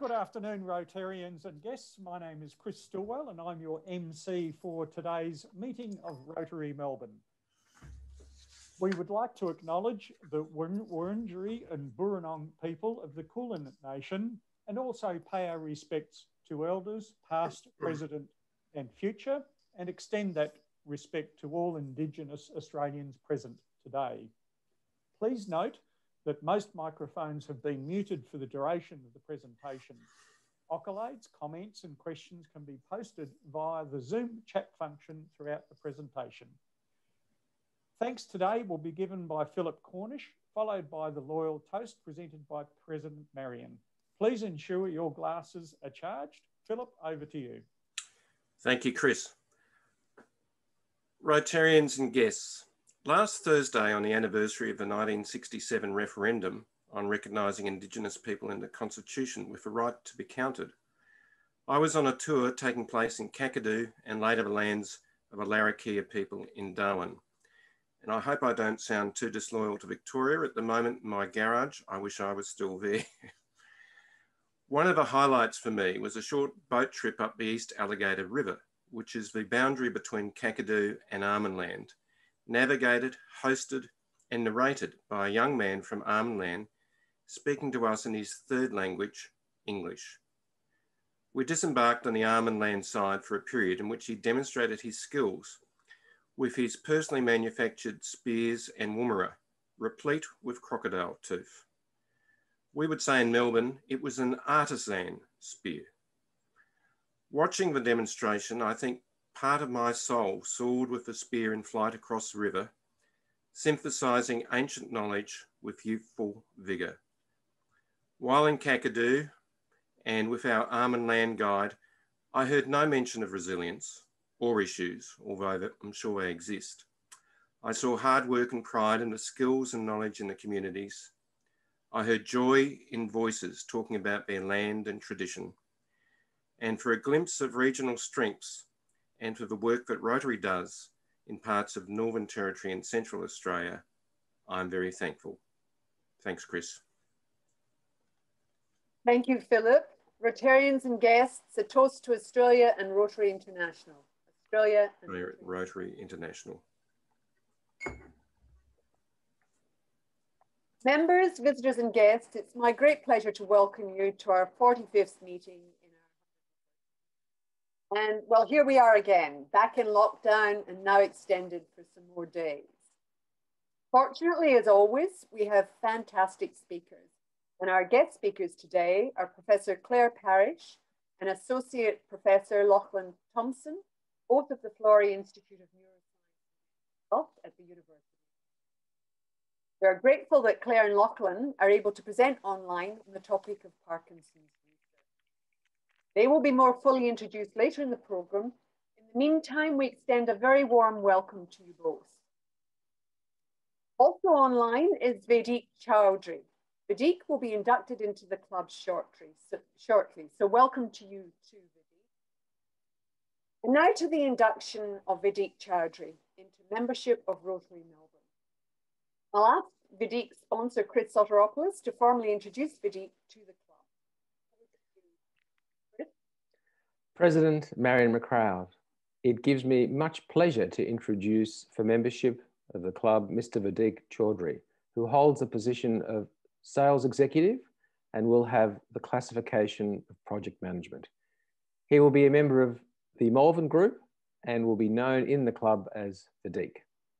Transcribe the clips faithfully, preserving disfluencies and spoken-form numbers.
good afternoon, Rotarians and guests. My name is Chris Stillwell and I'm your M C for today's meeting of Rotary Melbourne. We would like to acknowledge the Wurundjeri and Burrunong people of the Kulin Nation and also pay our respects to elders, past, present and future, and extend that respect to all Indigenous Australians present today. Please note that most microphones have been muted for the duration of the presentation. Accolades, comments and questions can be posted via the Zoom chat function throughout the presentation. Thanks today will be given by Philip Cornish, followed by the Loyal Toast presented by President Marion. Please ensure your glasses are charged. Philip, over to you. Thank you, Chris. Rotarians and guests, last Thursday on the anniversary of the nineteen sixty-seven referendum on recognising Indigenous people in the Constitution with a right to be counted, I was on a tour taking place in Kakadu and later the lands of the Larrakia people in Darwin. And I hope I don't sound too disloyal to Victoria. At the moment in my garage, I wish I was still there. One of the highlights for me was a short boat trip up the East Alligator River, which is the boundary between Kakadu and Arnhem navigated, hosted and narrated by a young man from Arnhem speaking to us in his third language, English. We disembarked on the Arnhem side for a period in which he demonstrated his skills with his personally manufactured spears and woomera, replete with crocodile tooth. We would say in Melbourne, it was an artisan spear. Watching the demonstration, I think part of my soul soared with the spear in flight across the river, synthesising ancient knowledge with youthful vigour. While in Kakadu and with our Arnhem Land guide, I heard no mention of resilience or issues, although I'm sure they exist. I saw hard work and pride in the skills and knowledge in the communities. I heard joy in voices talking about their land and tradition. And for a glimpse of regional strengths and for the work that Rotary does in parts of Northern Territory and Central Australia, I'm very thankful. Thanks, Chris. Thank you, Philip. Rotarians and guests, a toast to Australia and Rotary International. Australia and Rotary, Rotary International. Members, visitors and guests, it's my great pleasure to welcome you to our forty-fifth meeting in our And well, here we are again, back in lockdown and now extended for some more days. Fortunately, as always, we have fantastic speakers. And our guest speakers today are Professor Clare Parish and Associate Professor Lachlan Thompson, both of the Florey Institute of Neuroscience at the University. We are grateful that Clare and Lachlan are able to present online on the topic of Parkinson's research. They will be more fully introduced later in the programme. In the meantime, we extend a very warm welcome to you both. Also online is Vaidik Chowdhury. Vaidik will be inducted into the club shortly, so, shortly, so welcome to you too, Vaidik. And now to the induction of Vaidik Chowdhury into membership of Rotary Melbourne. I'll ask Vaidik's sponsor, Chris Soteropoulos, to formally introduce Vaidik to the club. Chris? President Marion McLeod, it gives me much pleasure to introduce for membership of the club Mister Vaidik Chowdhury, who holds the position of Sales Executive and will have the classification of Project Management. He will be a member of the Malvern Group and will be known in the club as Vaidik.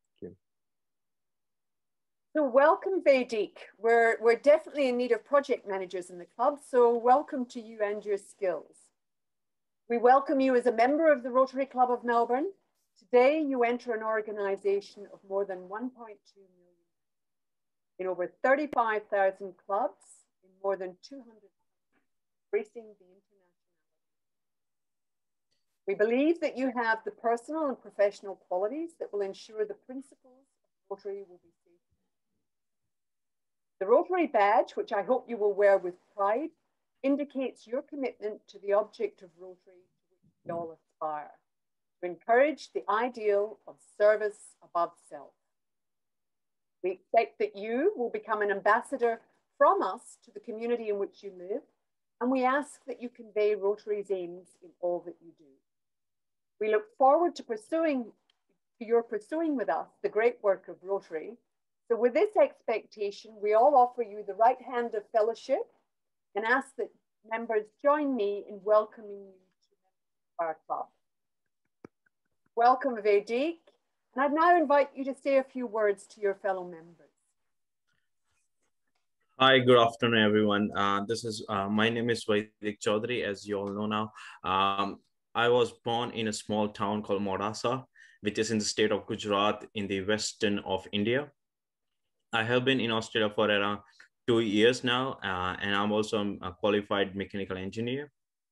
So welcome, Vaidik. We're, we're definitely in need of project managers in the club, so welcome to you and your skills. We welcome you as a member of the Rotary Club of Melbourne. Today, you enter an organisation of more than one point two million in over thirty-five thousand clubs in more than two hundred countries, embracing the internationality. We believe that you have the personal and professional qualities that will ensure the principles of Rotary will be safe. The Rotary badge, which I hope you will wear with pride, indicates your commitment to the object of Rotary to which we all aspire, to encourage the ideal of service above self. We expect that you will become an ambassador from us to the community in which you live and we ask that you convey Rotary's aims in all that you do. We look forward to pursuing, to your pursuing with us the great work of Rotary. So with this expectation, we all offer you the right hand of fellowship and ask that members join me in welcoming you to our club. Welcome, Vaidik, and I'd now invite you to say a few words to your fellow members. Hi, good afternoon, everyone. Uh, this is, uh, my name is Vaidik Chaudhary, as you all know now. Um, I was born in a small town called Morasa, which is in the state of Gujarat in the western of India. I have been in Australia for around two years now, uh, and I'm also a qualified mechanical engineer.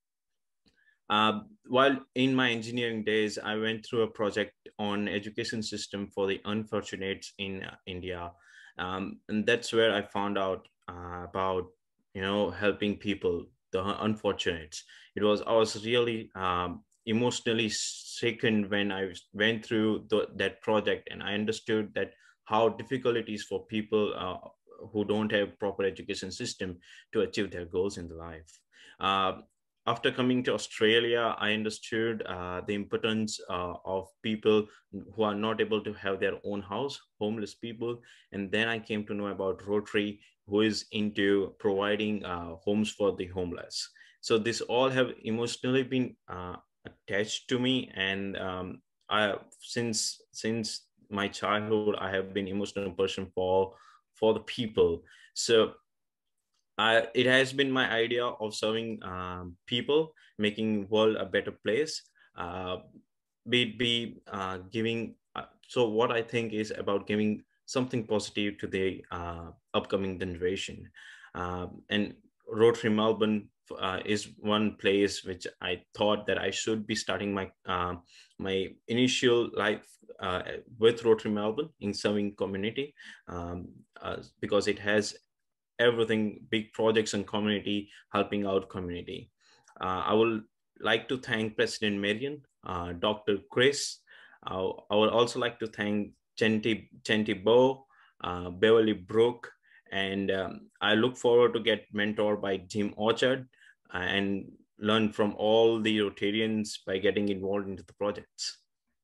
Uh, while in my engineering days, I went through a project on education system for the unfortunates in uh, India. Um, and that's where I found out uh, about, you know, helping people, the unfortunates. It was, I was really um, emotionally shaken when I went through the, that project, and I understood that how difficult it is for people uh, who don't have proper education system to achieve their goals in life. Uh, After coming to Australia, I understood uh, the importance uh, of people who are not able to have their own house, homeless people. And then I came to know about Rotary, who is into providing uh, homes for the homeless. So this all have emotionally been uh, attached to me. And um, I, since, since my childhood, I have been an emotional person for, for the people. So I, it has been my idea of serving um, people, making the world a better place, uh, be, be uh, giving. Uh, so what I think is about giving something positive to the uh, upcoming generation. Um, and Rotary Melbourne uh, is one place which I thought that I should be starting my, uh, my initial life uh, with Rotary Melbourne in serving community, um, uh, because it has everything, big projects and community, helping out community. Uh, I would like to thank President Marion, uh, Doctor Chris. Uh, I would also like to thank Chanty, Chanty Bo, uh, Beverly Brooke, and um, I look forward to get mentored by Jim Orchard uh, and learn from all the Rotarians by getting involved into the projects.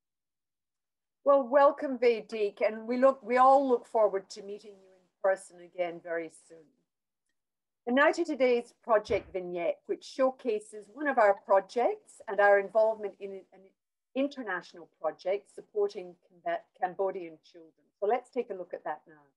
Well, welcome, Vaidik, and we look, we all look forward to meeting you person again very soon. And now to today's project vignette, which showcases one of our projects and our involvement in an international project supporting Cambodian children. So let's take a look at that now.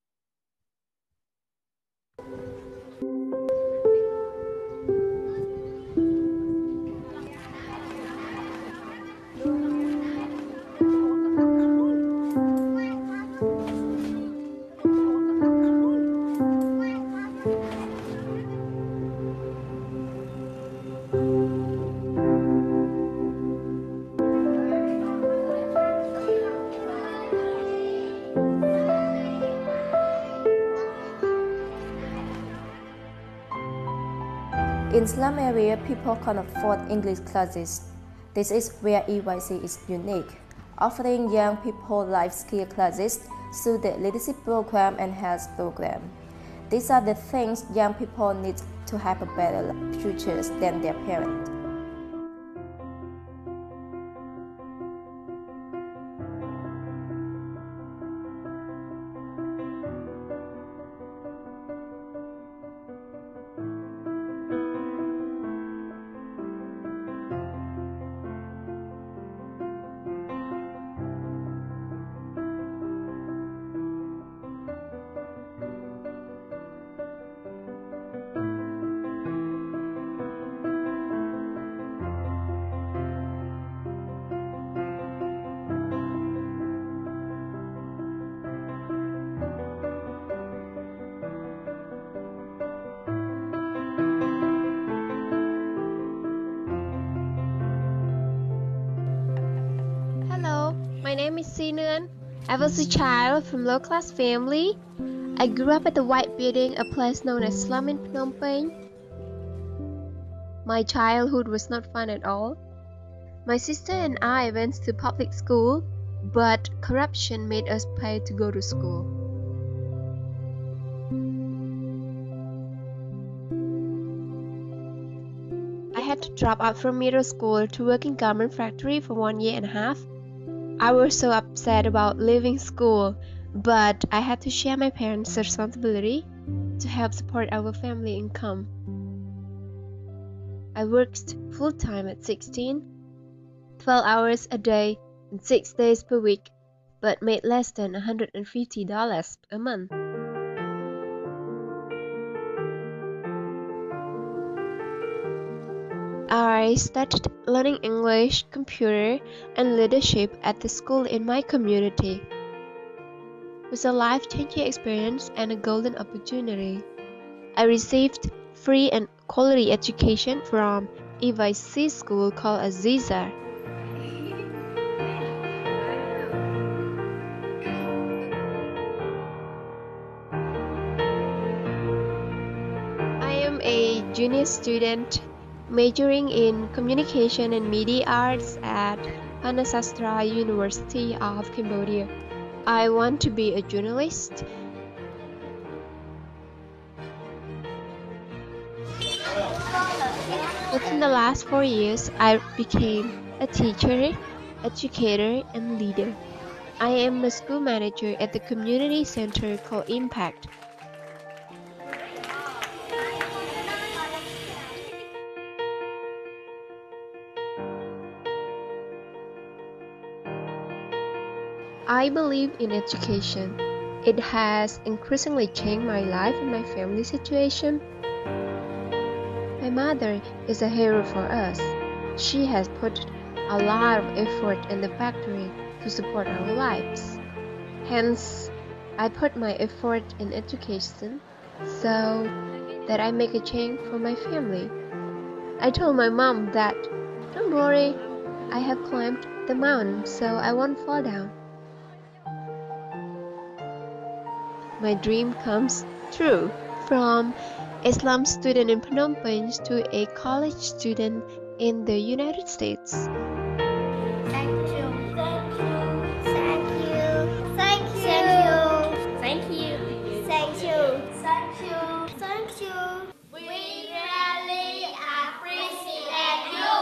In slum area, people can't afford English classes. This is where E Y C is unique, offering young people life skill classes through the leadership program and health program. These are the things young people need to have a better future than their parents. My name is Sinuan. I was a child from low-class family. I grew up at the White Building, a place known as slum in Phnom Penh. My childhood was not fun at all. My sister and I went to public school, but corruption made us pay to go to school. dad dropped out from middle school to work in garment factory for one year and a half. I was so upset about leaving school, but I had to share my parents' responsibility to help support our family income. I worked full-time at sixteen, twelve hours a day and six days per week, but made less than one hundred fifty dollars a month. I started learning English, computer, and leadership at the school in my community. It was a life-changing experience and a golden opportunity. I received free and quality education from E Y C school called Aziza. I am a junior student majoring in Communication and Media Arts at Panasastra University of Cambodia. I want to be a journalist. Within the last four years, I became a teacher, educator, and leader. I am a school manager at the community center called Impact. I believe in education. It has increasingly changed my life and my family situation. My mother is a hero for us. She has put a lot of effort in the factory to support our lives. Hence, I put my effort in education so that I make a change for my family. I told my mom that, don't worry, I have climbed the mountain so I won't fall down. My dream comes true. From a slum student in Phnom Penh to a college student in the United States. Thank you. Thank you. Thank you. Thank you. Thank you. Thank you. Thank you. We really appreciate you.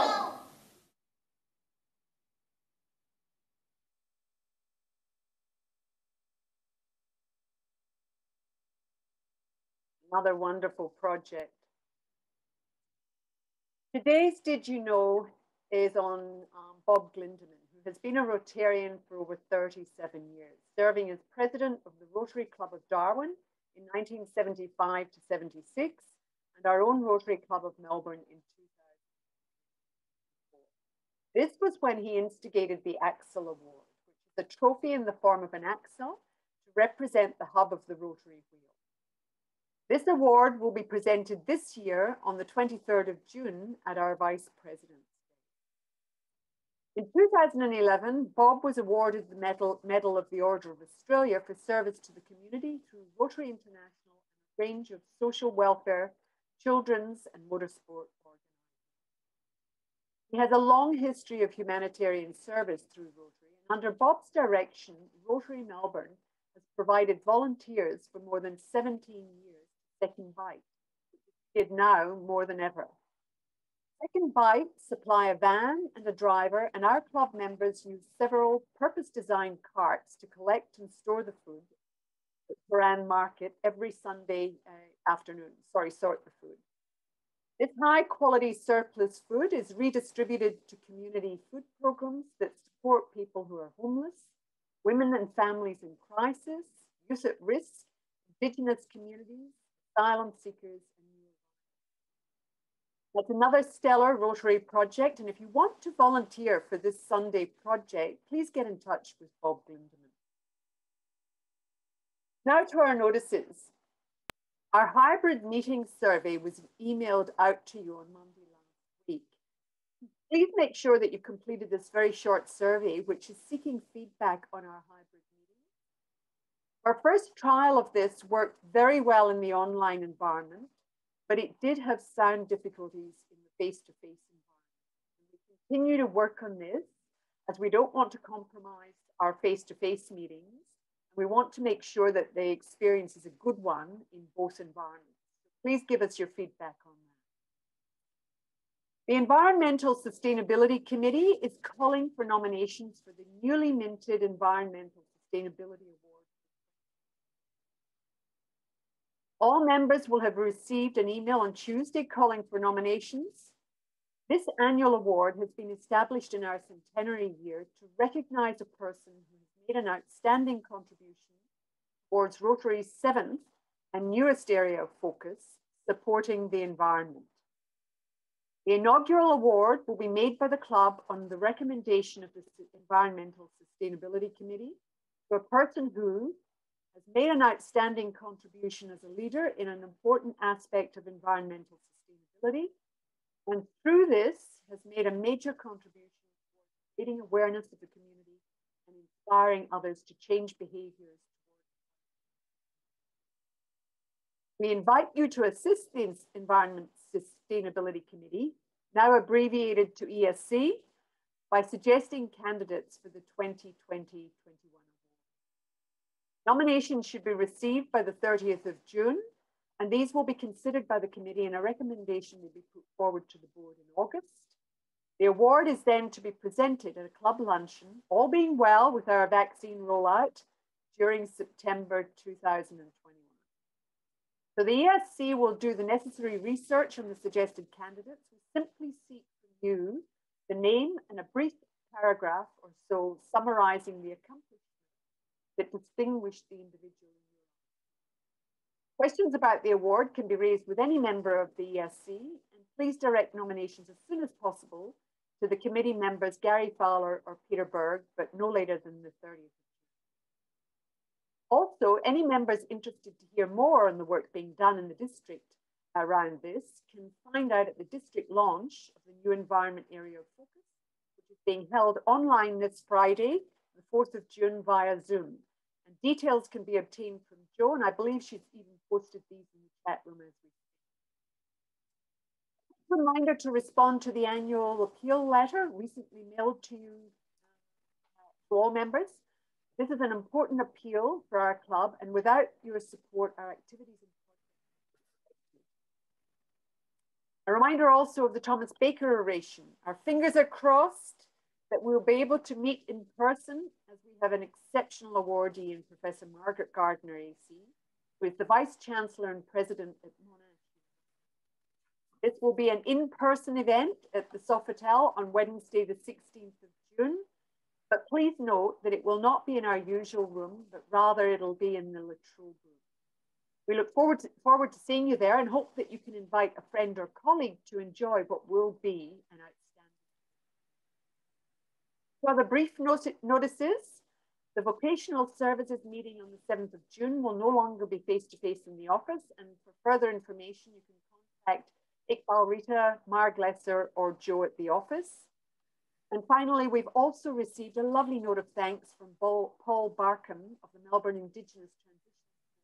Another wonderful project. Today's Did You Know is on um, Bob Glindeman, who has been a Rotarian for over thirty-seven years, serving as president of the Rotary Club of Darwin in nineteen seventy-five to seventy-six, and our own Rotary Club of Melbourne in two thousand four. This was when he instigated the Axel Award, which is a trophy in the form of an axle to represent the hub of the Rotary wheel. This award will be presented this year on the twenty-third of June at our Vice President's Day. In two thousand eleven, Bob was awarded the Medal, Medal of the Order of Australia for service to the community through Rotary International and a range of social welfare, children's and motorsport organisations. He has a long history of humanitarian service through Rotary, and under Bob's direction, Rotary Melbourne has provided volunteers for more than seventeen years. Second Bite, which is needed now more than ever. Second Bite supply a van and a driver, and our club members use several purpose-designed carts to collect and store the food at Moran Market every Sunday uh, afternoon. Sorry, sort the food. This high-quality surplus food is redistributed to community food programs that support people who are homeless, women and families in crisis, youth at risk, Indigenous communities, asylum seekers, and neurological. That's another stellar Rotary project, and if you want to volunteer for this Sunday project, please get in touch with Bob Glindeman. Now to our notices. Our hybrid meeting survey was emailed out to you on Monday last week. Please make sure that you completed this very short survey, which is seeking feedback on our hybrid meetings. Our first trial of this worked very well in the online environment, but it did have sound difficulties in the face-to-face environment. And we continue to work on this as we don't want to compromise our face-to-face meetings. We want to make sure that the experience is a good one in both environments. So please give us your feedback on that. The Environmental Sustainability Committee is calling for nominations for the newly minted Environmental Sustainability Award. All members will have received an email on Tuesday calling for nominations. This annual award has been established in our centenary year to recognise a person who has made an outstanding contribution towards Rotary's seventh and newest area of focus, supporting the environment. The inaugural award will be made by the club on the recommendation of the Environmental Sustainability Committee to a person who has made an outstanding contribution as a leader in an important aspect of environmental sustainability, and through this has made a major contribution towards creating awareness of the community and inspiring others to change behaviours. We invite you to assist the Environment Sustainability Committee, now abbreviated to E S C, by suggesting candidates for the twenty twenty twenty-one award. Nominations should be received by the thirtieth of June, and these will be considered by the committee, and a recommendation will be put forward to the board in August. The award is then to be presented at a club luncheon, all being well with our vaccine rollout, during September two thousand twenty-one. So the E S C will do the necessary research on the suggested candidates. We simply seek from you the name and a brief paragraph or so summarising the accomplishments that distinguish the individual. Questions about the award can be raised with any member of the E S C, and please direct nominations as soon as possible to the committee members Gary Fowler or Peter Berg, but no later than the thirtieth. Also, any members interested to hear more on the work being done in the district around this can find out at the district launch of the new environment area of focus, which is being held online this Friday, the fourth of June, via Zoom. And details can be obtained from Jo, and I believe she's even posted these in the chat room as we speak. A reminder to respond to the annual appeal letter recently mailed to you, uh, to all members. This is an important appeal for our club, and without your support, our activities in A reminder also of the Thomas Baker oration. Our fingers are crossed that we'll be able to meet in person, as we have an exceptional awardee in Professor Margaret Gardner A C, who is the Vice Chancellor and President at Monash. This will be an in-person event at the Sofitel on Wednesday, the sixteenth of June. But please note that it will not be in our usual room, but rather it'll be in the Latrobe room. We look forward to, forward to seeing you there and hope that you can invite a friend or colleague to enjoy what will be an outstanding. So other brief notices. The vocational services meeting on the seventh of June will no longer be face-to-face in the office, and for further information, you can contact Iqbal Rita, Marg Lesser, or Jo at the office. And finally, we've also received a lovely note of thanks from Paul Barkham of the Melbourne Indigenous Transition.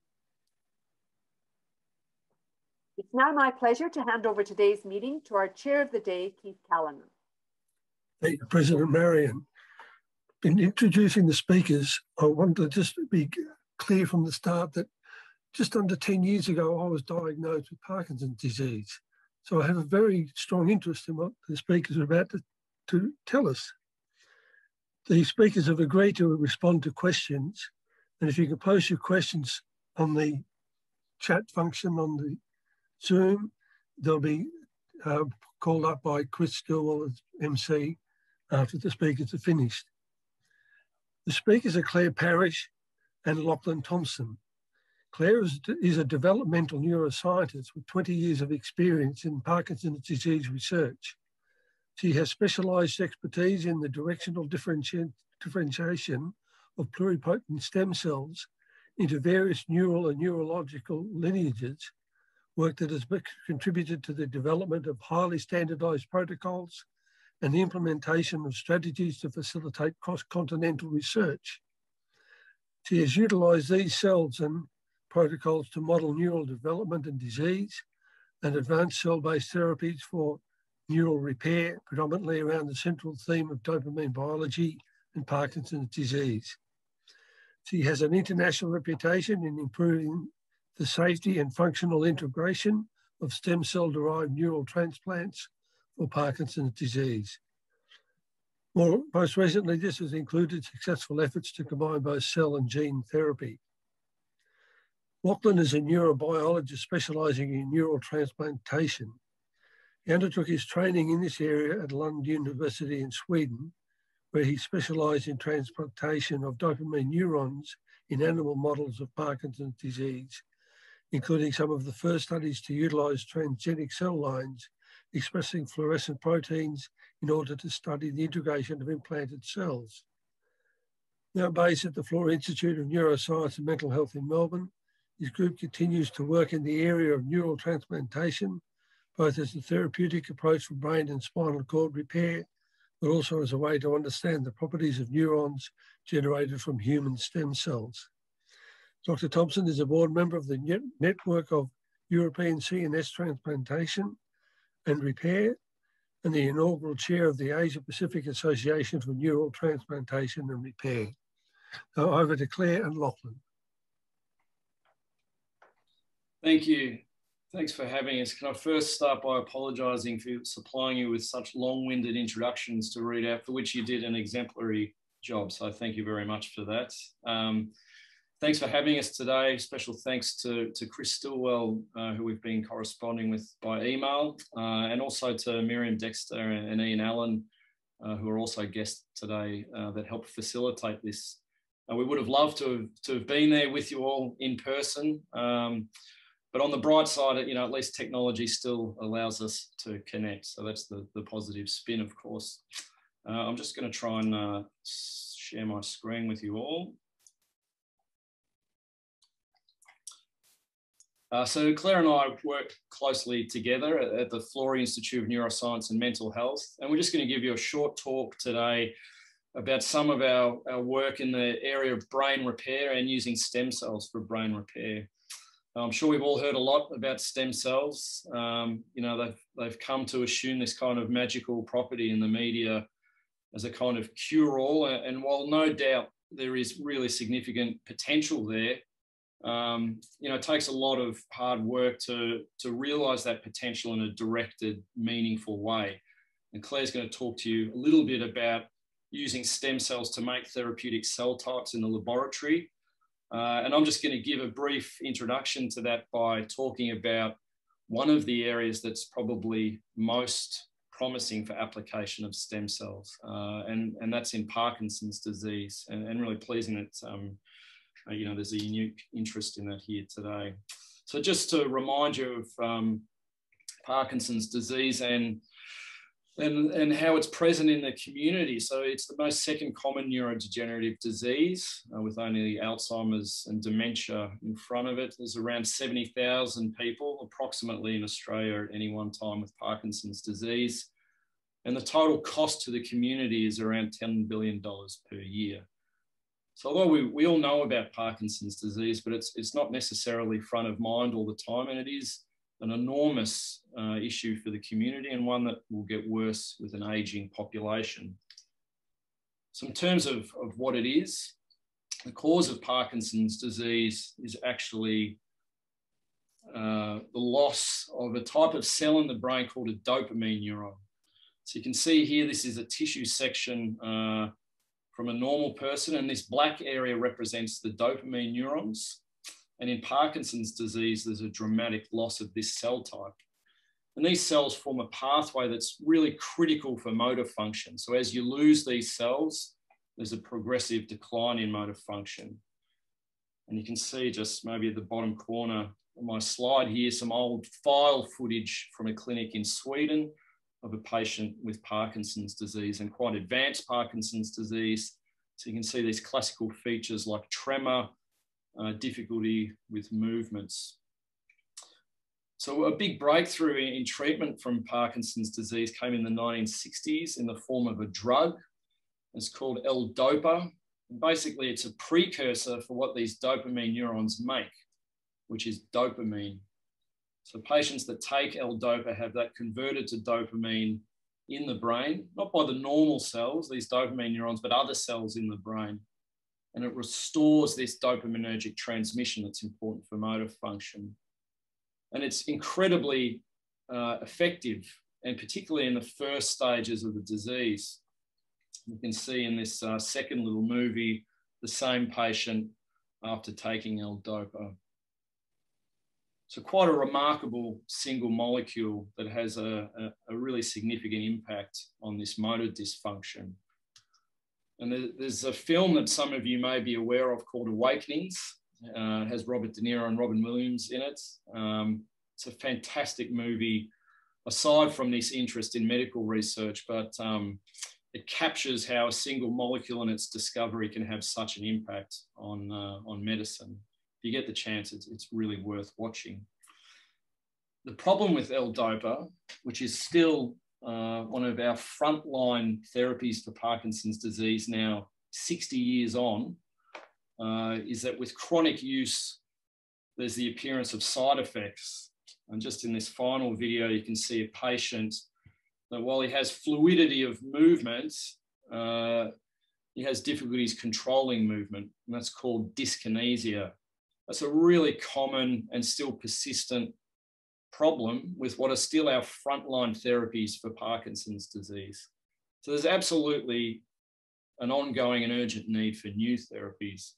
It's now my pleasure to hand over today's meeting to our Chair of the Day, Keith Callanan. Thank you, President Marion. In introducing the speakers, I want to just be clear from the start that just under ten years ago, I was diagnosed with Parkinson's disease. So I have a very strong interest in what the speakers are about to to tell us. The speakers have agreed to respond to questions, and if you can post your questions on the chat function on the Zoom, they'll be uh, called up by Chris Stillwell as M C after the speakers are finished. The speakers are Clare Parish and Lachlan Thompson. Clare is, is a developmental neuroscientist with twenty years of experience in Parkinson's disease research. She has specialised expertise in the directional differenti differentiation of pluripotent stem cells into various neural and neurological lineages, work that has contributed to the development of highly standardised protocols and the implementation of strategies to facilitate cross-continental research. She has utilised these cells and protocols to model neural development and disease and advanced cell-based therapies for neural repair, predominantly around the central theme of dopamine biology and Parkinson's disease. She has an international reputation in improving the safety and functional integration of stem cell-derived neural transplants for Parkinson's disease. More, most recently, this has included successful efforts to combine both cell and gene therapy. Lachlan is a neurobiologist specialising in neural transplantation. He undertook his training in this area at Lund University in Sweden, where he specialised in transplantation of dopamine neurons in animal models of Parkinson's disease, including some of the first studies to utilise transgenic cell lines expressing fluorescent proteins in order to study the integration of implanted cells. Now based at the Florey Institute of Neuroscience and Mental Health in Melbourne, his group continues to work in the area of neural transplantation, both as a therapeutic approach for brain and spinal cord repair, but also as a way to understand the properties of neurons generated from human stem cells. Doctor Thompson is a board member of the net Network of European C N S Transplantation and Repair, and the inaugural chair of the Asia Pacific Association for Neural Transplantation and Repair. Now over to Clare and Lachlan. Thank you. Thanks for having us. Can I first start by apologising for supplying you with such long-winded introductions to read out, for which you did an exemplary job. So thank you very much for that. Um, thanks for having us today. Special thanks to, to Chris Stillwell, uh, who we've been corresponding with by email, uh, and also to Miriam Dexter and, and Ian Allen, uh, who are also guests today uh, that helped facilitate this. Uh, we would have loved to have, to have been there with you all in person. Um, But on the bright side, you know, at least technology still allows us to connect. So that's the, the positive spin, of course. Uh, I'm just going to try and uh, share my screen with you all. Uh, so Claire and I work closely together at, at the Florey Institute of Neuroscience and Mental Health. And we're just going to give you a short talk today about some of our, our work in the area of brain repair and using stem cells for brain repair. I'm sure we've all heard a lot about stem cells. Um, you know, they've, they've come to assume this kind of magical property in the media as a kind of cure-all. And while no doubt there is really significant potential there, um, you know, it takes a lot of hard work to, to realise that potential in a directed, meaningful way. And Claire's going to talk to you a little bit about using stem cells to make therapeutic cell types in the laboratory. Uh, and I'm just going to give a brief introduction to that by talking about one of the areas that's probably most promising for application of stem cells, uh, and, and that's in Parkinson's disease. And, and really pleasing that, um, uh, you know, there's a unique interest in that here today. So just to remind you of um, Parkinson's disease and And, and how it's present in the community. So it's the most second common neurodegenerative disease, uh, with only Alzheimer's and dementia in front of it. There's around seventy thousand people approximately in Australia at any one time with Parkinson's disease. And the total cost to the community is around ten billion dollars per year. So although we, we all know about Parkinson's disease, but it's, it's not necessarily front of mind all the time, and it is an enormous uh, issue for the community, and one that will get worse with an ageing population. So in terms of, of what it is, the cause of Parkinson's disease is actually uh, the loss of a type of cell in the brain called a dopamine neuron. So you can see here, this is a tissue section uh, from a normal person, and this black area represents the dopamine neurons. And in Parkinson's disease, there's a dramatic loss of this cell type. And these cells form a pathway that's really critical for motor function. So as you lose these cells, there's a progressive decline in motor function. And you can see just maybe at the bottom corner of my slide here, some old file footage from a clinic in Sweden of a patient with Parkinson's disease, and quite advanced Parkinson's disease. So you can see these classical features like tremor, Uh, difficulty with movements. So a big breakthrough in, in treatment from Parkinson's disease came in the nineteen sixties in the form of a drug. It's called L-Dopa. And basically, it's a precursor for what these dopamine neurons make, which is dopamine. So patients that take L-Dopa have that converted to dopamine in the brain, not by the normal cells, these dopamine neurons, but other cells in the brain. And it restores this dopaminergic transmission that's important for motor function. And it's incredibly uh, effective and particularly in the first stages of the disease. You can see in this uh, second little movie, the same patient after taking L-Dopa. So quite a remarkable single molecule that has a, a, a really significant impact on this motor dysfunction. And there, there's a film that some of you may be aware of called Awakenings. Uh, it has Robert De Niro and Robin Williams in it. Um, it's a fantastic movie, aside from this interest in medical research, but um, it captures how a single molecule and its discovery can have such an impact on, uh, on medicine. If you get the chance, it's, it's really worth watching. The problem with L-Dopa, which is still uh, one of our frontline therapies for Parkinson's disease now, sixty years on, uh, is that with chronic use, there's the appearance of side effects. And just in this final video, you can see a patient that while he has fluidity of movement, uh, he has difficulties controlling movement, and that's called dyskinesia. That's a really common and still persistent problem with what are still our frontline therapies for Parkinson's disease. So there's absolutely an ongoing and urgent need for new therapies.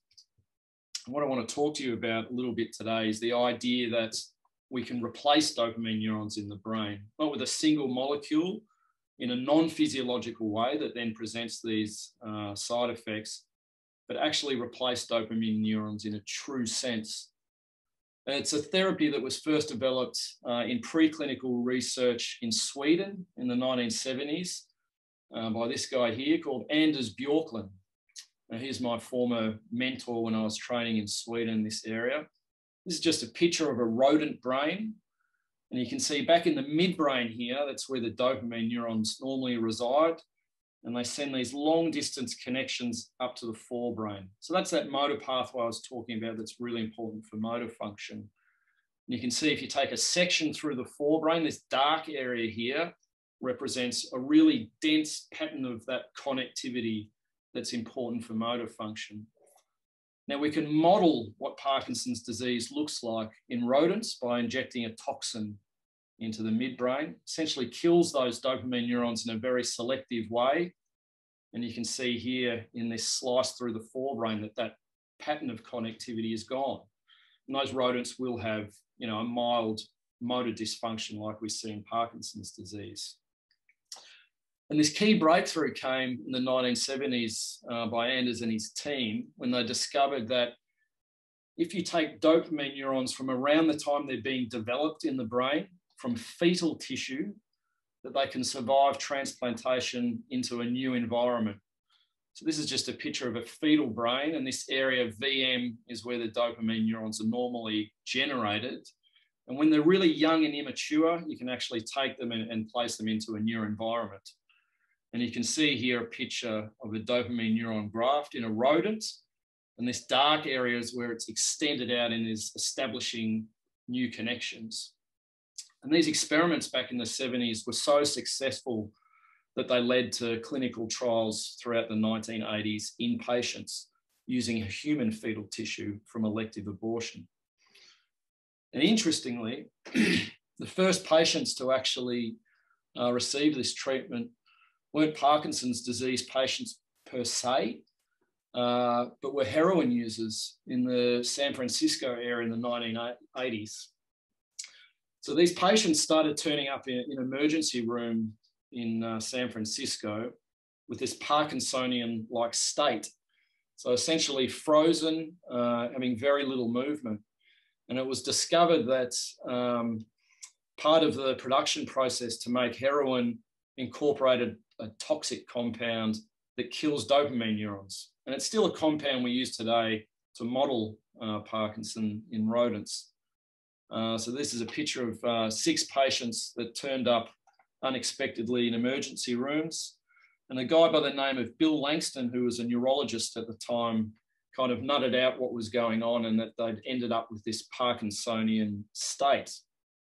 And what I want to talk to you about a little bit today is the idea that we can replace dopamine neurons in the brain, not with a single molecule in a non-physiological way that then presents these uh, side effects, but actually replace dopamine neurons in a true sense. And it's a therapy that was first developed uh, in preclinical research in Sweden in the nineteen seventies uh, by this guy here called Anders Björklund. Now, he's my former mentor when I was training in Sweden in this area. This is just a picture of a rodent brain. And you can see back in the midbrain here, that's where the dopamine neurons normally reside. And they send these long distance connections up to the forebrain. So that's that motor pathway I was talking about that's really important for motor function. And you can see if you take a section through the forebrain, this dark area here represents a really dense pattern of that connectivity that's important for motor function. Now we can model what Parkinson's disease looks like in rodents by injecting a toxin into the midbrain, essentially kills those dopamine neurons in a very selective way. And you can see here in this slice through the forebrain that that pattern of connectivity is gone. And those rodents will have, you know, a mild motor dysfunction like we see in Parkinson's disease. And this key breakthrough came in the nineteen seventies uh, by Anders and his team when they discovered that if you take dopamine neurons from around the time they're being developed in the brain, from fetal tissue, that they can survive transplantation into a new environment. So this is just a picture of a fetal brain, and this area V M is where the dopamine neurons are normally generated. And when they're really young and immature, you can actually take them and, and place them into a new environment. And you can see here a picture of a dopamine neuron graft in a rodent. And this dark area is where it's extended out and is establishing new connections. And these experiments back in the seventies were so successful that they led to clinical trials throughout the nineteen eighties in patients using human fetal tissue from elective abortion. And interestingly, the first patients to actually uh, receive this treatment weren't Parkinson's disease patients per se, uh, but were heroin users in the San Francisco area in the nineteen eighties. So these patients started turning up in an emergency room in uh, San Francisco with this Parkinsonian-like state. So essentially frozen, uh, having very little movement. And it was discovered that um, part of the production process to make heroin incorporated a toxic compound that kills dopamine neurons. And it's still a compound we use today to model uh, Parkinson in rodents. Uh, so this is a picture of uh, six patients that turned up unexpectedly in emergency rooms. And a guy by the name of Bill Langston, who was a neurologist at the time, kind of nutted out what was going on and that they'd ended up with this Parkinsonian state.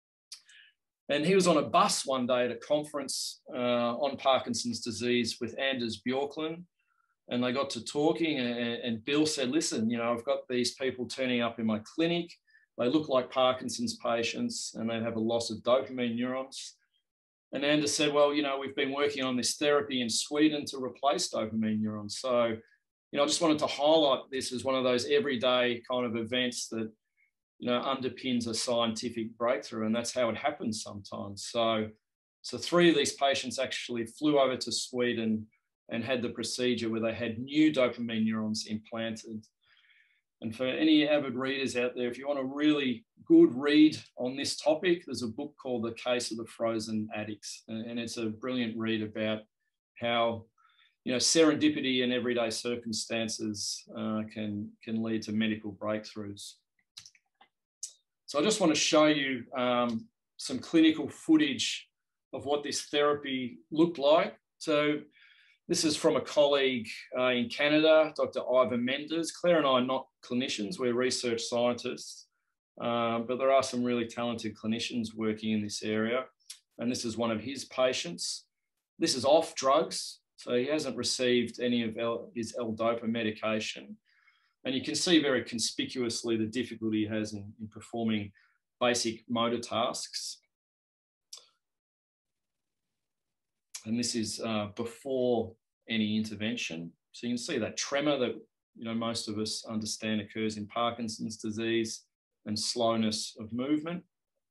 And he was on a bus one day at a conference uh, on Parkinson's disease with Anders Björklund. And they got to talking and, and Bill said, listen, you know, I've got these people turning up in my clinic. They look like Parkinson's patients and they have a loss of dopamine neurons. And Anders said, well, you know, we've been working on this therapy in Sweden to replace dopamine neurons. So, you know, I just wanted to highlight this as one of those everyday kind of events that, you know, underpins a scientific breakthrough, and that's how it happens sometimes. So, so three of these patients actually flew over to Sweden and had the procedure where they had new dopamine neurons implanted. And for any avid readers out there, if you want a really good read on this topic, there's a book called The Case of the Frozen Addicts. And it's a brilliant read about how, you know, serendipity in everyday circumstances uh, can, can lead to medical breakthroughs. So I just want to show you um, some clinical footage of what this therapy looked like. So this is from a colleague uh, in Canada, Doctor Ivan Mendes. Claire and I are not clinicians, we're research scientists, uh, but there are some really talented clinicians working in this area. And this is one of his patients. This is off drugs, so he hasn't received any of L his L-Dopa medication. And you can see very conspicuously the difficulty he has in, in performing basic motor tasks. And this is uh, before any intervention. So you can see that tremor that, you know, most of us understand occurs in Parkinson's disease, and slowness of movement.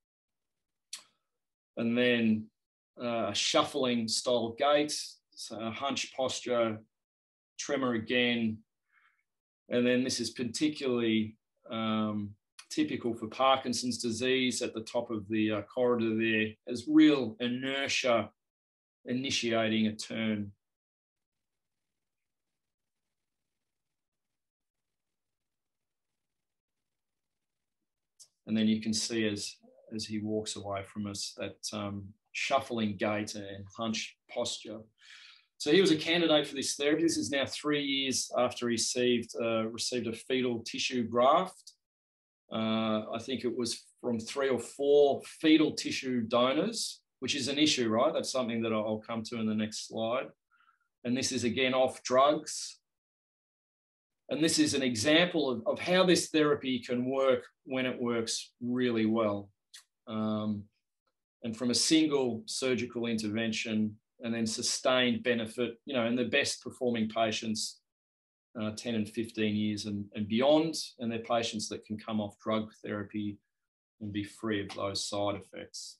And then uh, a shuffling style gait, so a hunch posture, tremor again. And then this is particularly um, typical for Parkinson's disease at the top of the uh, corridor there, as real inertia initiating a turn. And then you can see as, as he walks away from us, that um, shuffling gait and hunch posture. So he was a candidate for this therapy. This is now three years after he received, uh, received a fetal tissue graft. Uh, I think it was from three or four fetal tissue donors, which is an issue, right? That's something that I'll come to in the next slide. And this is again off drugs. And this is an example of, of how this therapy can work when it works really well. Um, and from a single surgical intervention and then sustained benefit, you know, in the best performing patients, uh, ten and fifteen years and, and beyond, and they're patients that can come off drug therapy and be free of those side effects.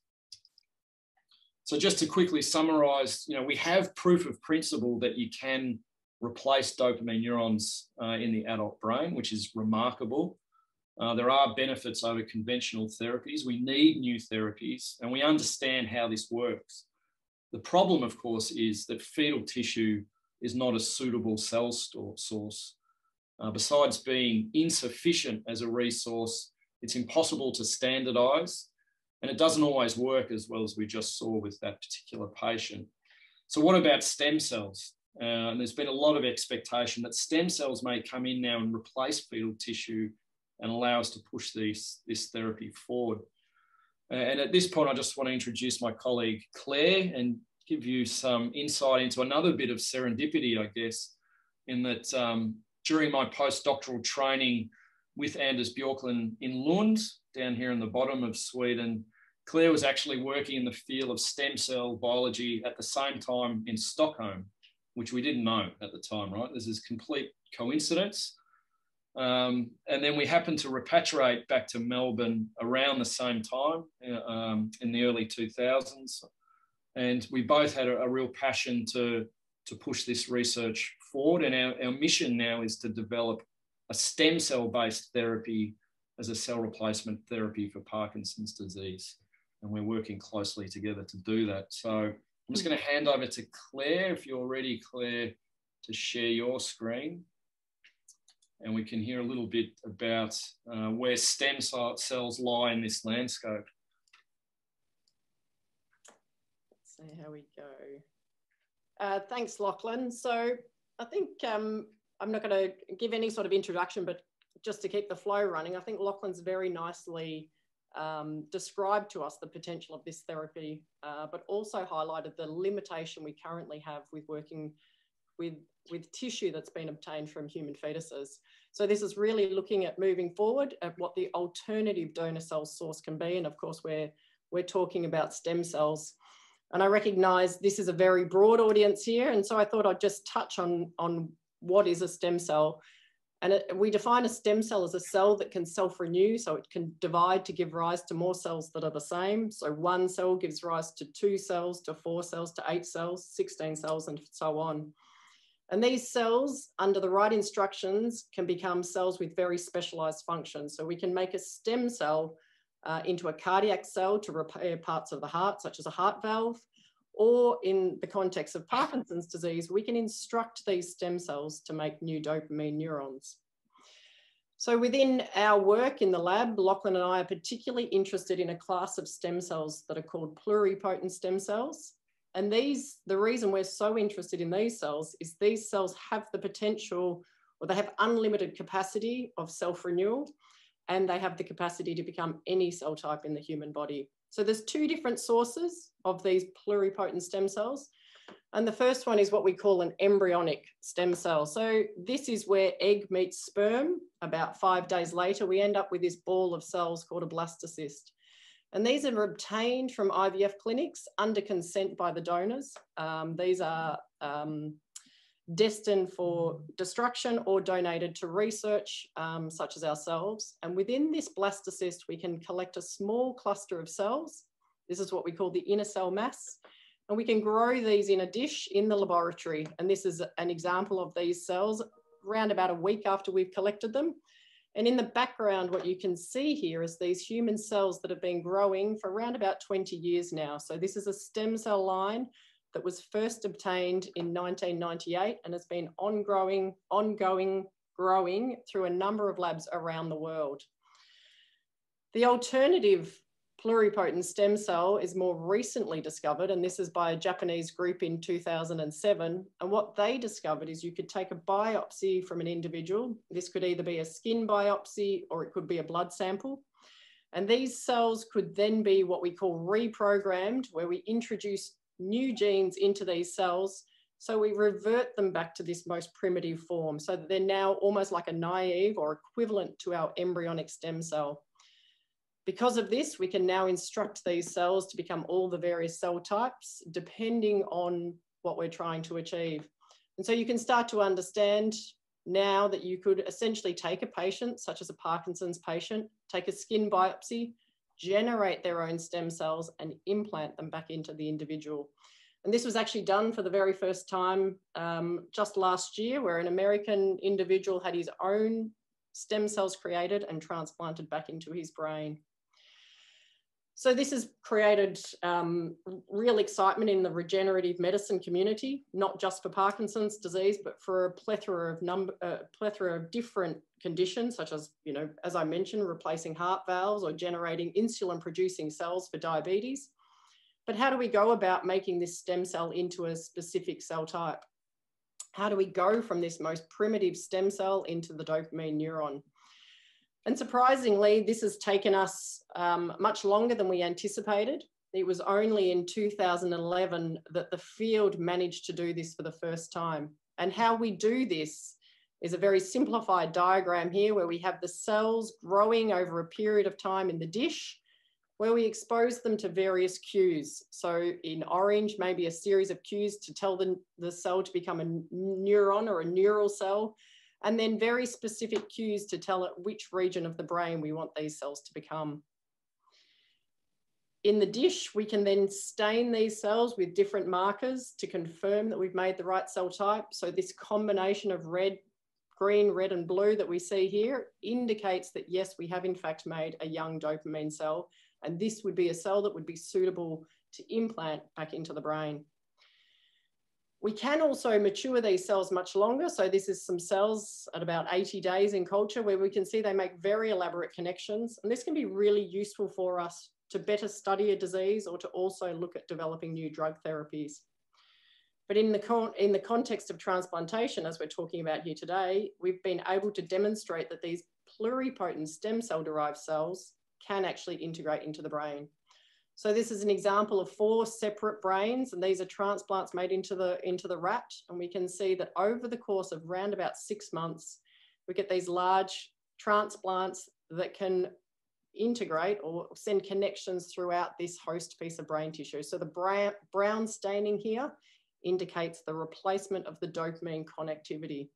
So just to quickly summarise, you know, we have proof of principle that you can replace dopamine neurons uh, in the adult brain, which is remarkable. Uh, there are benefits over conventional therapies. We need new therapies, and we understand how this works. The problem, of course, is that fetal tissue is not a suitable cell store source. Uh, besides being insufficient as a resource, it's impossible to standardise, and it doesn't always work as well as we just saw with that particular patient. So what about stem cells? Uh, and there's been a lot of expectation that stem cells may come in now and replace fetal tissue and allow us to push this, this therapy forward. Uh, and at this point, I just want to introduce my colleague Claire and give you some insight into another bit of serendipity, I guess, in that um, during my postdoctoral training with Anders Björklund in Lund, down here in the bottom of Sweden, Claire was actually working in the field of stem cell biology at the same time in Stockholm, which we didn't know at the time, right? This is complete coincidence. Um, and then we happened to repatriate back to Melbourne around the same time uh, um, in the early two thousands. And we both had a, a real passion to, to push this research forward. And our, our mission now is to develop a stem cell-based therapy as a cell replacement therapy for Parkinson's disease. And we're working closely together to do that. So I'm just going to hand over to Claire, if you're ready, Claire, to share your screen. And we can hear a little bit about uh, where stem cells lie in this landscape. Let's see how we go. Uh, thanks, Lachlan. So I think um, I'm not going to give any sort of introduction, but just to keep the flow running, I think Lachlan's very nicely um, described to us the potential of this therapy, uh, but also highlighted the limitation we currently have with working with, with tissue that's been obtained from human fetuses. So this is really looking at moving forward at what the alternative donor cell source can be. And of course, we're, we're talking about stem cells. And I recognise this is a very broad audience here. And so I thought I'd just touch on, on what is a stem cell. And it, we define a stem cell as a cell that can self-renew, so it can divide to give rise to more cells that are the same. So one cell gives rise to two cells, to four cells, to eight cells, sixteen cells, and so on. And these cells, under the right instructions, can become cells with very specialised functions. So we can make a stem cell uh, into a cardiac cell to repair parts of the heart, such as a heart valve, or in the context of Parkinson's disease, we can instruct these stem cells to make new dopamine neurons. So within our work in the lab, Lachlan and I are particularly interested in a class of stem cells that are called pluripotent stem cells. And these, the reason we're so interested in these cells is these cells have the potential, or they have unlimited capacity of self-renewal, and they have the capacity to become any cell type in the human body. So there's two different sources of these pluripotent stem cells. And the first one is what we call an embryonic stem cell. So this is where egg meets sperm. About five days later, we end up with this ball of cells called a blastocyst. And these are obtained from I V F clinics under consent by the donors. Um, these are um, destined for destruction or donated to research, um, such as ourselves. And within this blastocyst, we can collect a small cluster of cells. This is what we call the inner cell mass. And we can grow these in a dish in the laboratory. And this is an example of these cells around about a week after we've collected them. And in the background, what you can see here is these human cells that have been growing for around about twenty years now. So this is a stem cell line that was first obtained in nineteen ninety-eight and has been ongoing, ongoing growing through a number of labs around the world. The alternative pluripotent stem cell is more recently discovered, and this is by a Japanese group in two thousand seven. And what they discovered is you could take a biopsy from an individual. This could either be a skin biopsy or it could be a blood sample. And these cells could then be what we call reprogrammed, where we introduce new genes into these cells. So we revert them back to this most primitive form, so that they're now almost like a naive or equivalent to our embryonic stem cell. Because of this, we can now instruct these cells to become all the various cell types, depending on what we're trying to achieve. And so you can start to understand now that you could essentially take a patient, such as a Parkinson's patient, take a skin biopsy, generate their own stem cells and implant them back into the individual. And this was actually done for the very first time um, just last year, where an American individual had his own stem cells created and transplanted back into his brain. So this has created um, real excitement in the regenerative medicine community, not just for Parkinson's disease, but for a plethora of number, uh, plethora of different conditions, such as, you know, as I mentioned, replacing heart valves or generating insulin-producing cells for diabetes. But how do we go about making this stem cell into a specific cell type? How do we go from this most primitive stem cell into the dopamine neuron? And surprisingly, this has taken us um, much longer than we anticipated. It was only in two thousand eleven that the field managed to do this for the first time. And how we do this is a very simplified diagram here, where we have the cells growing over a period of time in the dish, where we expose them to various cues. So in orange, maybe a series of cues to tell the, the cell to become a neuron or a neural cell, and then very specific cues to tell it which region of the brain we want these cells to become. In the dish, we can then stain these cells with different markers to confirm that we've made the right cell type. So this combination of red, green, red, and blue that we see here indicates that, yes, we have in fact made a young dopamine cell, and this would be a cell that would be suitable to implant back into the brain. We can also mature these cells much longer. So this is some cells at about eighty days in culture, where we can see they make very elaborate connections. And this can be really useful for us to better study a disease or to also look at developing new drug therapies. But in the, con in the context of transplantation, as we're talking about here today, we've been able to demonstrate that these pluripotent stem cell derived cells can actually integrate into the brain. So this is an example of four separate brains, and these are transplants made into the, into the rat. And we can see that over the course of around about six months, we get these large transplants that can integrate or send connections throughout this host piece of brain tissue. So the brown, brown staining here indicates the replacement of the dopamine connectivity.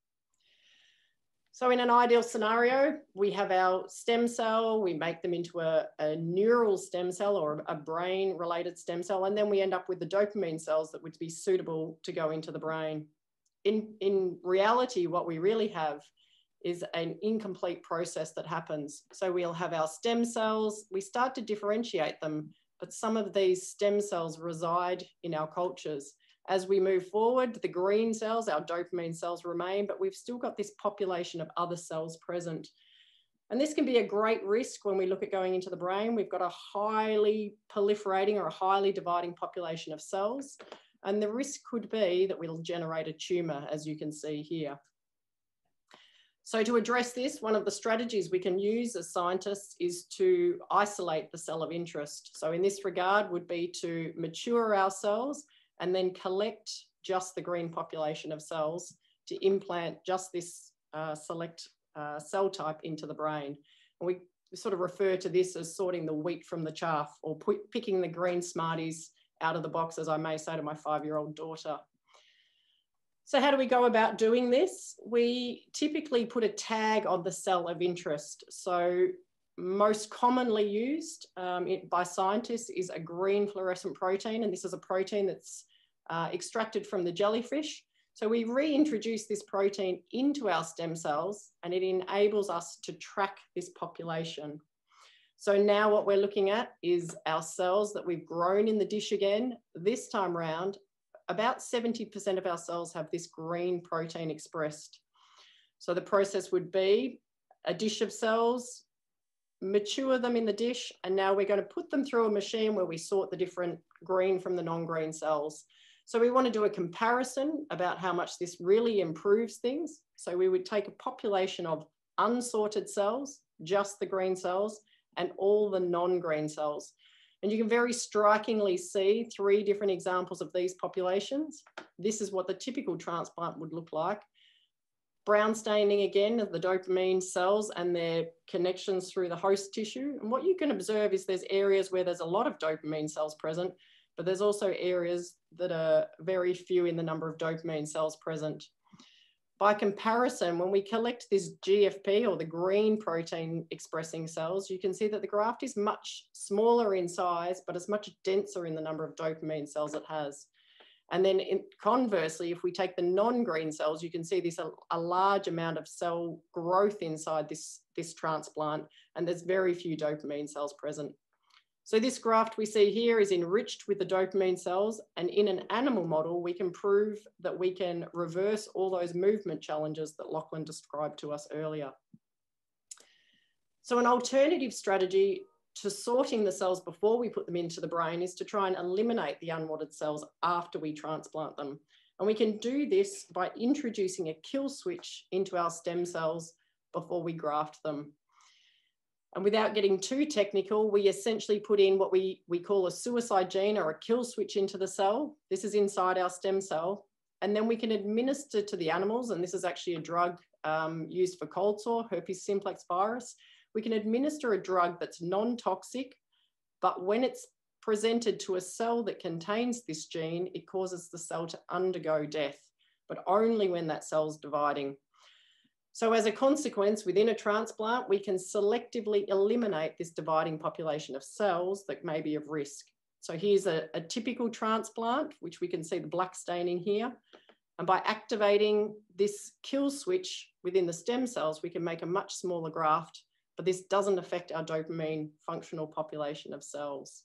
So in an ideal scenario, we have our stem cell, we make them into a, a neural stem cell or a brain-related stem cell, and then we end up with the dopamine cells that would be suitable to go into the brain. In, in reality, what we really have is an incomplete process that happens. So we'll have our stem cells, we start to differentiate them, but some of these stem cells reside in our cultures. As we move forward, the green cells, our dopamine cells remain, but we've still got this population of other cells present. And this can be a great risk when we look at going into the brain. We've got a highly proliferating or a highly dividing population of cells. And the risk could be that we'll generate a tumor, as you can see here. So to address this, one of the strategies we can use as scientists is to isolate the cell of interest. So in this regard would be to mature our cells and then collect just the green population of cells to implant just this uh, select uh, cell type into the brain. And we sort of refer to this as sorting the wheat from the chaff, or picking the green Smarties out of the box, as I may say to my five-year-old daughter. So how do we go about doing this? We typically put a tag on the cell of interest. So most commonly used um, it, by scientists is a green fluorescent protein, and this is a protein that's uh, extracted from the jellyfish. So we reintroduce this protein into our stem cells, and it enables us to track this population. So now what we're looking at is our cells that we've grown in the dish again. This time round, about seventy percent of our cells have this green protein expressed. So the process would be a dish of cells, mature them in the dish, and now we're going to put them through a machine where we sort the different green from the non-green cells. So we want to do a comparison about how much this really improves things. So we would take a population of unsorted cells, just the green cells, and all the non-green cells. And you can very strikingly see three different examples of these populations. This is what the typical transplant would look like. Brown staining again of the dopamine cells and their connections through the host tissue. And what you can observe is there's areas where there's a lot of dopamine cells present, but there's also areas that are very few in the number of dopamine cells present. By comparison, when we collect this G F P, or the green protein expressing cells, you can see that the graft is much smaller in size, but it's much denser in the number of dopamine cells it has. And then in, conversely, if we take the non-green cells, you can see this a, a large amount of cell growth inside this, this transplant, and there's very few dopamine cells present. So this graft we see here is enriched with the dopamine cells, and in an animal model, we can prove that we can reverse all those movement challenges that Lachlan described to us earlier. So an alternative strategy to sorting the cells before we put them into the brain is to try and eliminate the unwanted cells after we transplant them. And we can do this by introducing a kill switch into our stem cells before we graft them. And without getting too technical, we essentially put in what we, we call a suicide gene, or a kill switch, into the cell. This is inside our stem cell. And then we can administer to the animals, and this is actually a drug um, used for cold sore, herpes simplex virus. We can administer a drug that's non-toxic, but when it's presented to a cell that contains this gene, it causes the cell to undergo death, but only when that cell's dividing. So as a consequence, within a transplant, we can selectively eliminate this dividing population of cells that may be of risk. So here's a, a typical transplant, which we can see the black staining here. And by activating this kill switch within the stem cells, we can make a much smaller graft, but this doesn't affect our dopamine functional population of cells.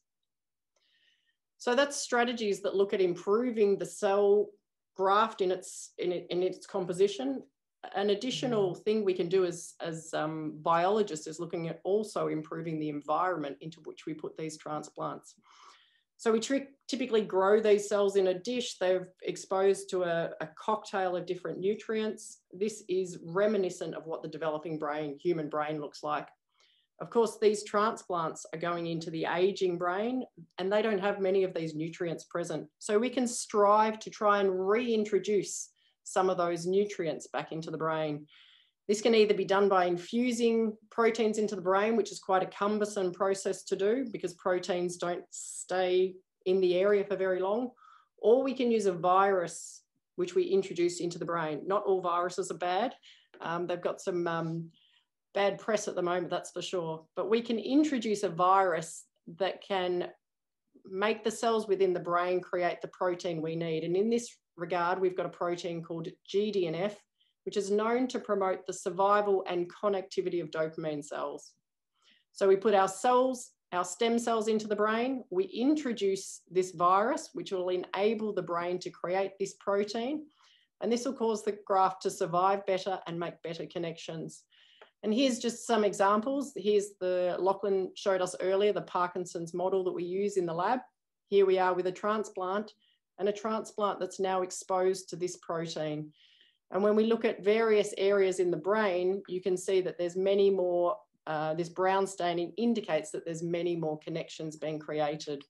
So that's strategies that look at improving the cell graft in its, in, it, in its composition. An additional thing we can do as, as um, biologists is looking at also improving the environment into which we put these transplants. So we typically grow these cells in a dish. They're exposed to a, a cocktail of different nutrients. This is reminiscent of what the developing brain, human brain, looks like. Of course, these transplants are going into the aging brain, and they don't have many of these nutrients present. So we can strive to try and reintroduce some of those nutrients back into the brain. This can either be done by infusing proteins into the brain, which is quite a cumbersome process to do because proteins don't stay in the area for very long, or we can use a virus which we introduce into the brain. Not all viruses are bad. Um, they've got some um, bad press at the moment, that's for sure. But we can introduce a virus that can make the cells within the brain create the protein we need. And in this regard, we've got a protein called G D N F, which is known to promote the survival and connectivity of dopamine cells. So we put our cells, our stem cells into the brain, we introduce this virus, which will enable the brain to create this protein, and this will cause the graft to survive better and make better connections. And here's just some examples. Here's the, Lachlan showed us earlier, the Parkinson's model that we use in the lab. Here we are with a transplant, and a transplant that's now exposed to this protein. And when we look at various areas in the brain, you can see that there's many more, uh, this brown staining indicates that there's many more connections being created.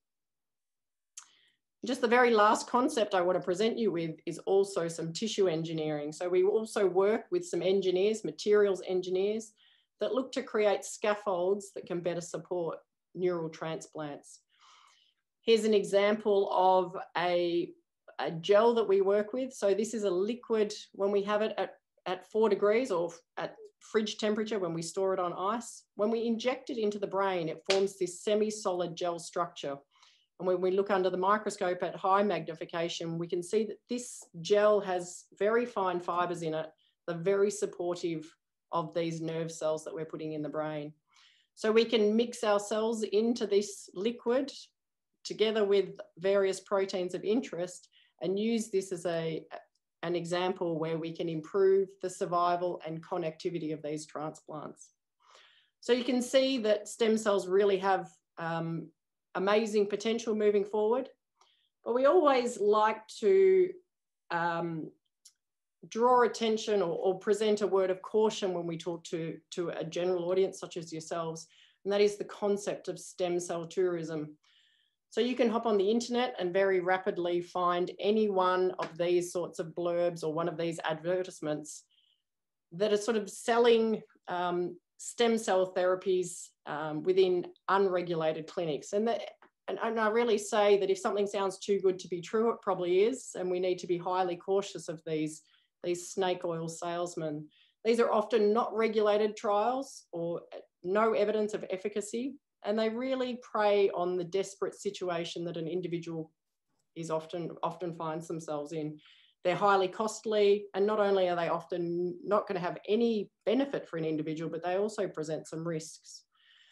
Just the very last concept I want to present you with is also some tissue engineering. So we also work with some engineers, materials engineers, that look to create scaffolds that can better support neural transplants. Here's an example of a, a gel that we work with. So this is a liquid when we have it at, at four degrees or at fridge temperature when we store it on ice. When we inject it into the brain, it forms this semi-solid gel structure. And when we look under the microscope at high magnification, we can see that this gel has very fine fibers in it. They're very supportive of these nerve cells that we're putting in the brain. So we can mix our cells into this liquid together with various proteins of interest and use this as a, an example where we can improve the survival and connectivity of these transplants. So you can see that stem cells really have um, amazing potential moving forward, but we always like to um, draw attention or, or present a word of caution when we talk to, to a general audience such as yourselves, and that is the concept of stem cell tourism. So you can hop on the internet and very rapidly find any one of these sorts of blurbs or one of these advertisements that are sort of selling um, stem cell therapies um, within unregulated clinics. And, that, and, and I really say that if something sounds too good to be true, it probably is, and we need to be highly cautious of these, these snake oil salesmen. These are often not regulated trials or no evidence of efficacy, and they really prey on the desperate situation that an individual is often, often finds themselves in. They're highly costly, and not only are they often not going to have any benefit for an individual, but they also present some risks.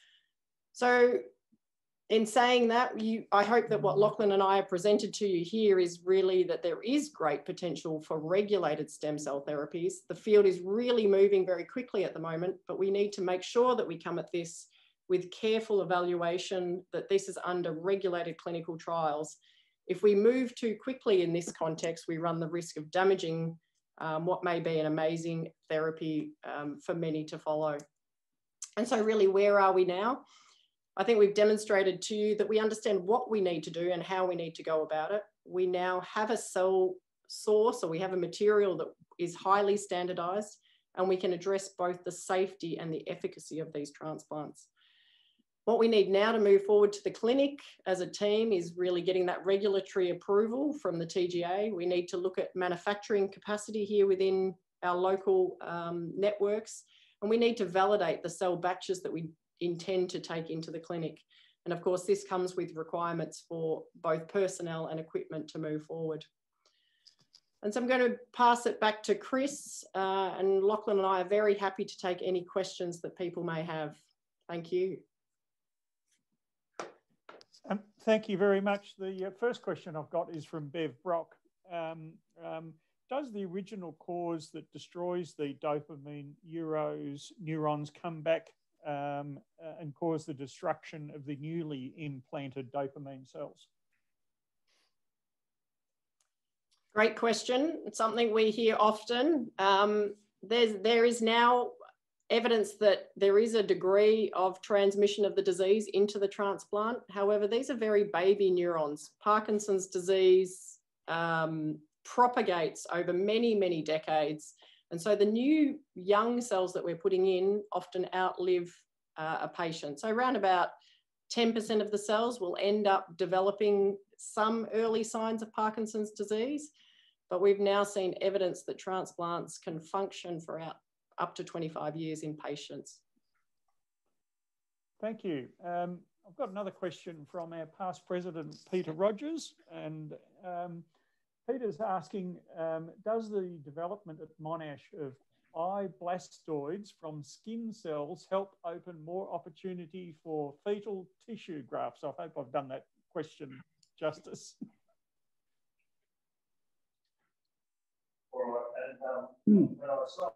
So in saying that, you, I hope that what Lachlan and I have presented to you here is really that there is great potential for regulated stem cell therapies. The field is really moving very quickly at the moment, but we need to make sure that we come at this with careful evaluation, that this is under regulated clinical trials. If we move too quickly in this context, we run the risk of damaging um, what may be an amazing therapy um, for many to follow. And so really, where are we now? I think we've demonstrated to you that we understand what we need to do and how we need to go about it. We now have a cell source, or we have a material that is highly standardized, and we can address both the safety and the efficacy of these transplants. What we need now to move forward to the clinic as a team is really getting that regulatory approval from the T G A. We need to look at manufacturing capacity here within our local um, networks, and we need to validate the cell batches that we intend to take into the clinic. And of course, this comes with requirements for both personnel and equipment to move forward. And so I'm going to pass it back to Chris, uh, and Lachlan and I are very happy to take any questions that people may have. Thank you. Um, thank you very much. The uh, first question I've got is from Bev Brock. Um, um, does the original cause that destroys the dopamine euros, neurons come back um, uh, and cause the destruction of the newly implanted dopamine cells? Great question. It's something we hear often. Um, there's, there is now evidence that there is a degree of transmission of the disease into the transplant. However, these are very baby neurons. Parkinson's disease um, propagates over many, many decades. And so the new young cells that we're putting in often outlive uh, a patient. So around about ten percent of the cells will end up developing some early signs of Parkinson's disease, but we've now seen evidence that transplants can function for out, up to twenty-five years in patients. Thank you. Um, I've got another question from our past president, Peter Rogers, and um, Peter's asking, um, does the development at Monash of eye blastoids from skin cells help open more opportunity for fetal tissue grafts? I hope I've done that question justice. All right, and um, mm. when I was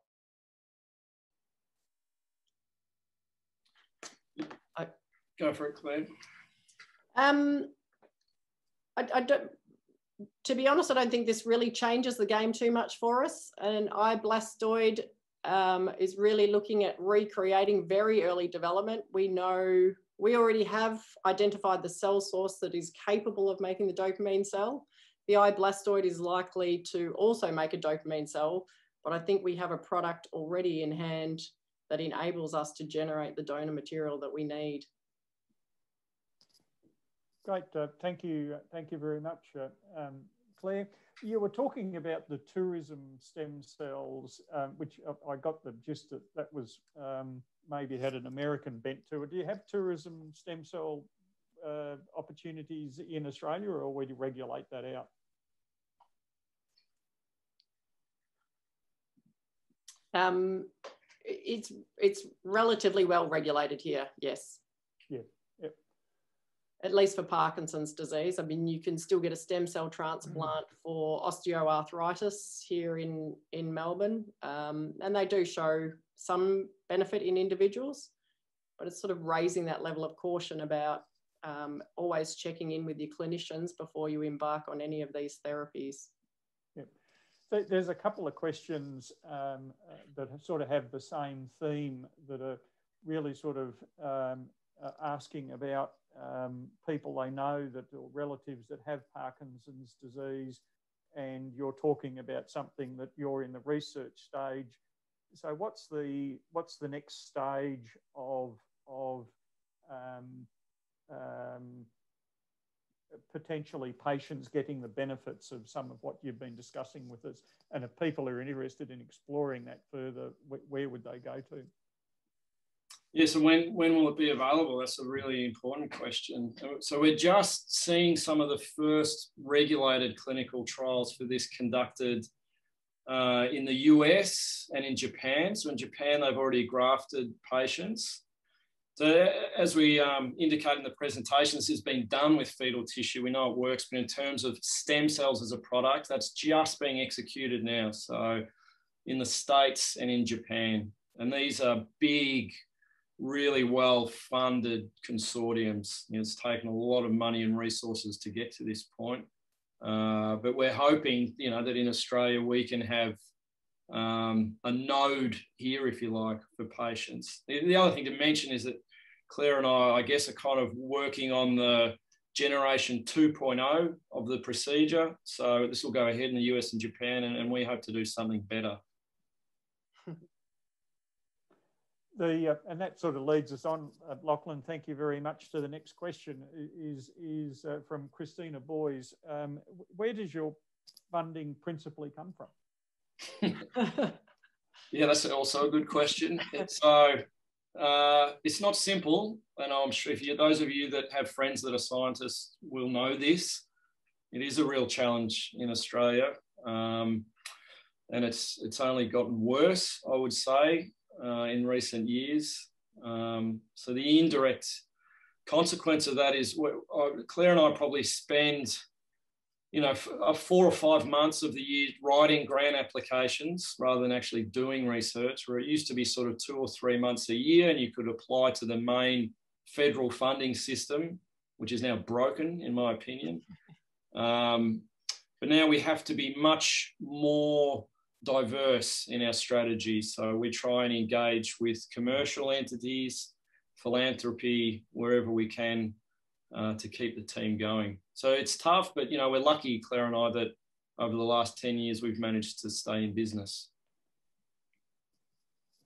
I, go for it, Claire. Um, I, I don't. To be honest, I don't think this really changes the game too much for us. An eye blastoid um, is really looking at recreating very early development. We know we already have identified the cell source that is capable of making the dopamine cell. The eye blastoid is likely to also make a dopamine cell, but I think we have a product already in hand that enables us to generate the donor material that we need. Great, uh, thank you, thank you very much, uh, um, Claire. You were talking about the tourism stem cells, um, which I got the gist that that was um, maybe had an American bent to it. Do you have tourism stem cell uh, opportunities in Australia, or would you regulate that out? Um, it's it's relatively well regulated here, yes. Yeah. Yep. At least for Parkinson's disease. I mean, you can still get a stem cell transplant mm. for osteoarthritis here in, in Melbourne. Um, and they do show some benefit in individuals, but it's sort of raising that level of caution about um, always checking in with your clinicians before you embark on any of these therapies. Yep. So there's a couple of questions um, uh, that sort of have the same theme, that are really sort of um, uh, asking about Um, people they know that, or relatives that have Parkinson's disease, and you're talking about something that you're in the research stage. So what's the what's the next stage of of um, um, potentially patients getting the benefits of some of what you've been discussing with us? And if people are interested in exploring that further, wh where would they go to? Yeah, so when, when will it be available? That's a really important question. So we're just seeing some of the first regulated clinical trials for this conducted uh, in the U S and in Japan. So in Japan, they've already grafted patients. So as we um, indicate in the presentation, this has been done with fetal tissue. We know it works, but in terms of stem cells as a product, that's just being executed now. So in the States and in Japan. And these are big, really well-funded consortiums. You know, it's taken a lot of money and resources to get to this point. Uh, but we're hoping, you know, that in Australia we can have um, a node here, if you like, for patients. The, the other thing to mention is that Claire and I, I guess, are kind of working on the generation two point oh of the procedure. So this will go ahead in the U S and Japan, and, and we hope to do something better. The, uh, and that sort of leads us on, uh, Lachlan, thank you very much. To the next question is, is uh, from Christina Boys. Um, where does your funding principally come from? Yeah, that's also a good question. So uh, it's not simple, and I'm sure if you, those of you that have friends that are scientists will know this. It is a real challenge in Australia, um, and it's, it's only gotten worse, I would say. Uh, in recent years. Um, so the indirect consequence of that is uh, Claire and I probably spend, you know, four or five months of the year writing grant applications rather than actually doing research, where it used to be sort of two or three months a year and you could apply to the main federal funding system, which is now broken, in my opinion. Um, but now we have to be much more diverse in our strategy. So we try and engage with commercial entities, philanthropy, wherever we can uh, to keep the team going. So it's tough, but, you know, we're lucky, Claire and I, that over the last ten years, we've managed to stay in business.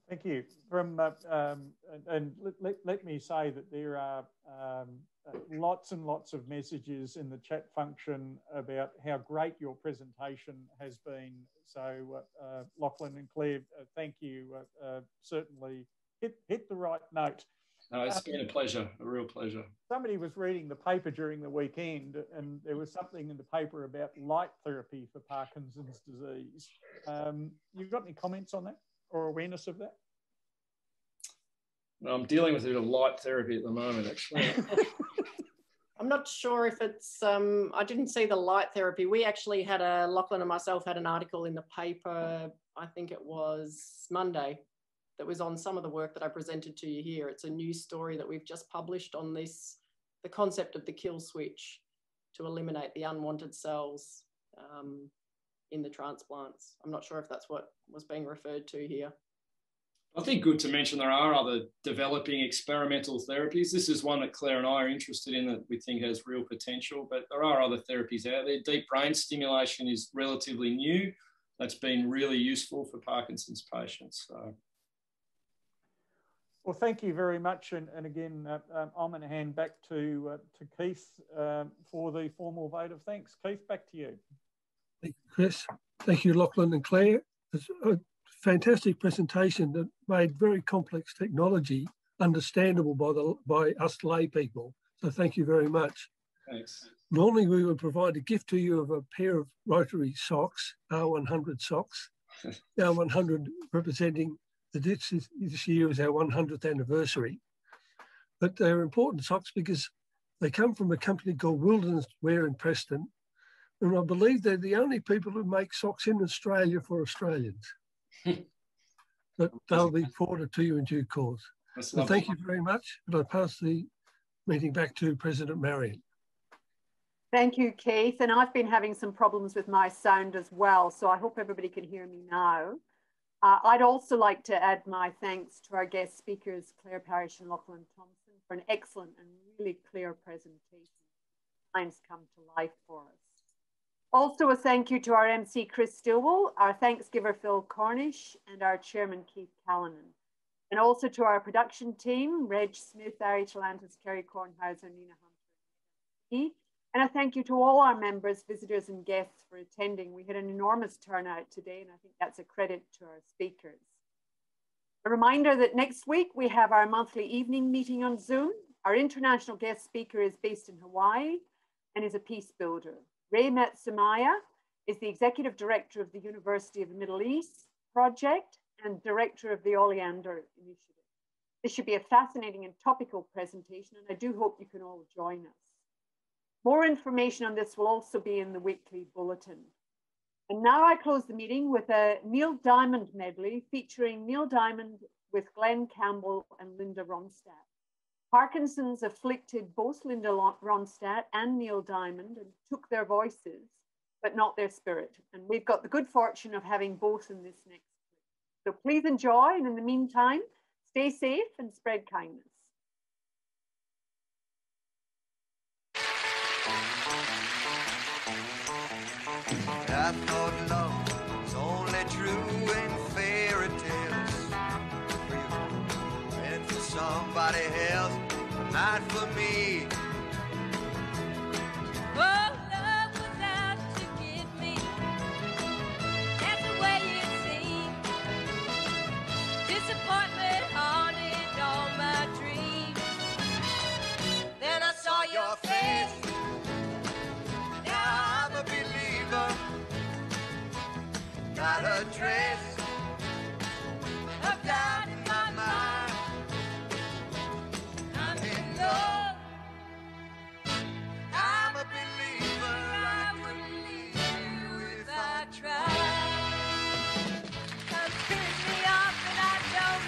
Thank you. From uh, um, and, and let, let me say that there are um, uh, lots and lots of messages in the chat function about how great your presentation has been. So uh, uh, Lachlan and Claire, uh, thank you. Uh, uh, certainly hit hit the right note. No, it's um, been a pleasure, a real pleasure. Somebody was reading the paper during the weekend, and there was something in the paper about light therapy for Parkinson's disease. Um, you've got any comments on that or awareness of that? I'm dealing with a bit of light therapy at the moment, actually. I'm not sure if it's, um, I didn't see the light therapy. We actually had a, Lachlan and myself had an article in the paper, I think it was Monday, that was on some of the work that I presented to you here. It's a news story that we've just published on this, the concept of the kill switch to eliminate the unwanted cells um, in the transplants. I'm not sure if that's what was being referred to here. I think good to mention there are other developing experimental therapies. This is one that Claire and I are interested in that we think has real potential, but there are other therapies out there. Deep brain stimulation is relatively new. That's been really useful for Parkinson's patients. So. Well, thank you very much. And, and again, uh, um, I'm going to hand back to, uh, to Keith um, for the formal vote of thanks. Keith, back to you. Thank you, Chris. Thank you, Lachlan and Claire. It's a fantastic presentation that made very complex technology understandable by, the, by us lay people. So thank you very much. Thanks. Normally we would provide a gift to you of a pair of Rotary socks, R one hundred socks, R one hundred representing that this, is, this year is our one hundredth anniversary. But they're important socks because they come from a company called Wilderness Wear in Preston. And I believe they're the only people who make socks in Australia for Australians. But they'll be forwarded to you in due course. So thank you very much. And I pass the meeting back to President Marion. Thank you, Keith. And I've been having some problems with my sound as well, so I hope everybody can hear me now. Uh, I'd also like to add my thanks to our guest speakers, Clare Parish and Lachlan Thompson, for an excellent and really clear presentation. Times come to life for us. Also a thank you to our M C Chris Stillwell, our Thanksgiver Phil Cornish, and our Chairman Keith Callanan. And also to our production team, Reg Smith, Ari Chalantis, Kerry Kornhauser, Nina Hunter. And a thank you to all our members, visitors and guests for attending. We had an enormous turnout today, and I think that's a credit to our speakers. A reminder that next week we have our monthly evening meeting on Zoom. Our international guest speaker is based in Hawaii and is a peace builder. Ray Matsumaya is the Executive Director of the University of the Middle East Project and Director of the Oleander Initiative. This should be a fascinating and topical presentation, and I do hope you can all join us. More information on this will also be in the weekly bulletin. And now I close the meeting with a Neil Diamond medley featuring Neil Diamond with Glenn Campbell and Linda Ronstadt. Parkinson's afflicted both Linda Ronstadt and Neil Diamond and took their voices, but not their spirit. And we've got the good fortune of having both in this next clip. So please enjoy, and in the meantime, stay safe and spread kindness. I thought love was only true in fairy tales. And for somebody else, but not for me. Oh, love was out to get me. That's the way it seemed. Disappointment haunted all my dreams. Then I saw your face. Now I'm a believer. Not a trace of doubt in my mind. I'm in love. I'm a believer. I wouldn't leave you if I tried. Come piss me off and I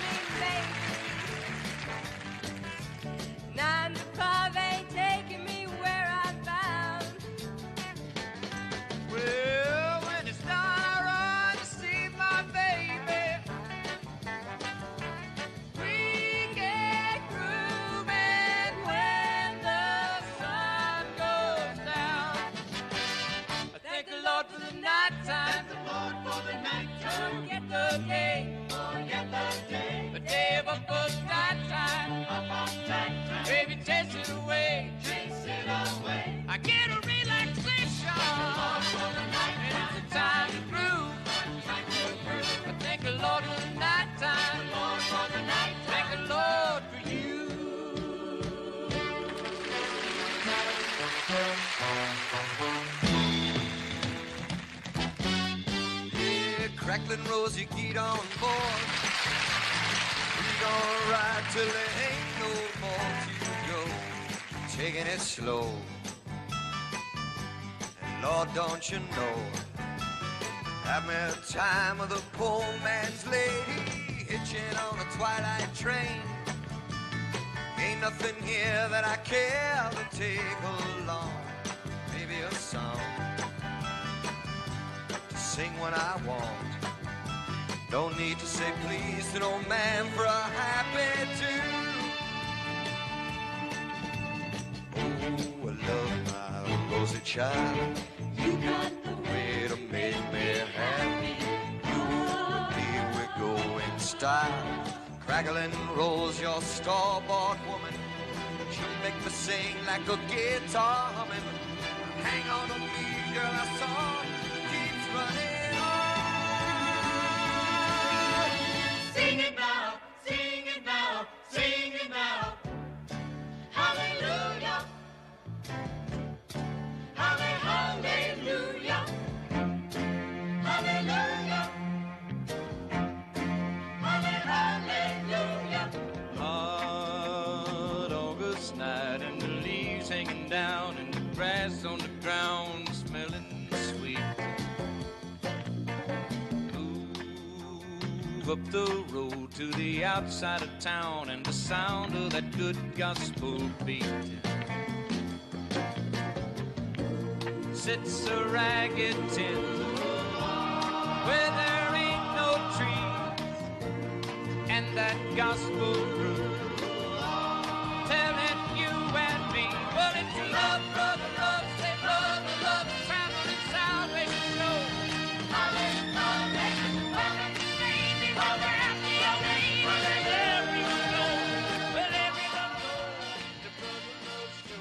don't mean maybe. Nine to five ain't taking me where I'm bound. Well, when it's done, I run to see my I get a relaxation. And it's a time to groove. I thank the Lord for the night time. Thank the Lord for you. Yeah, crackling rose, you get on board. We're gonna ride till there ain't no more to go. Taking it slow. And Lord, don't you know, having a time with a poor man's lady, hitching on a twilight train. Ain't nothing here that I care to take along. Maybe a song to sing when I want. Don't need to say please to no man for a happy tune. Oh, I love my rosy child. You got the way to make me happy. You and me, we go in style. Crackling rolls, your store-bought woman. You make me sing like a guitar humming. Hang on to me, girl, our song keeps running on. Sing it now, sing it now, sing it now. Hallelujah. Hallelujah. Hallelujah. Hallelujah. Hot August night and the leaves hanging down and the grass on the ground smelling sweet. Move up the road to the outside of town and the sound of that good gospel beat. Sits a ragged tin where there ain't no trees, and that gospel groove telling you and me, well, it's love, brother, love, say brother, love, traveling salvation show. Hallelujah, baby, brother, happy only, well, everyone knows, well, everyone knows the brother love show.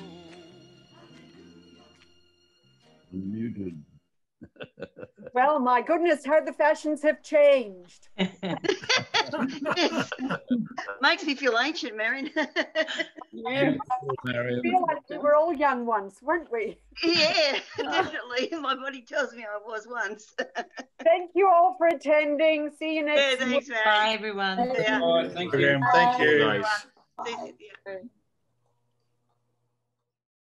Muted. Well, my goodness, how the fashions have changed. Yes. Makes me feel ancient, Marion. Yeah. I feel like we were all young once, weren't we? Yeah, definitely. My body tells me I was once. Thank you all for attending. See you next Yeah, thanks, week. Marion. Bye, everyone. Bye, thank you. Thank you. Nice. See you.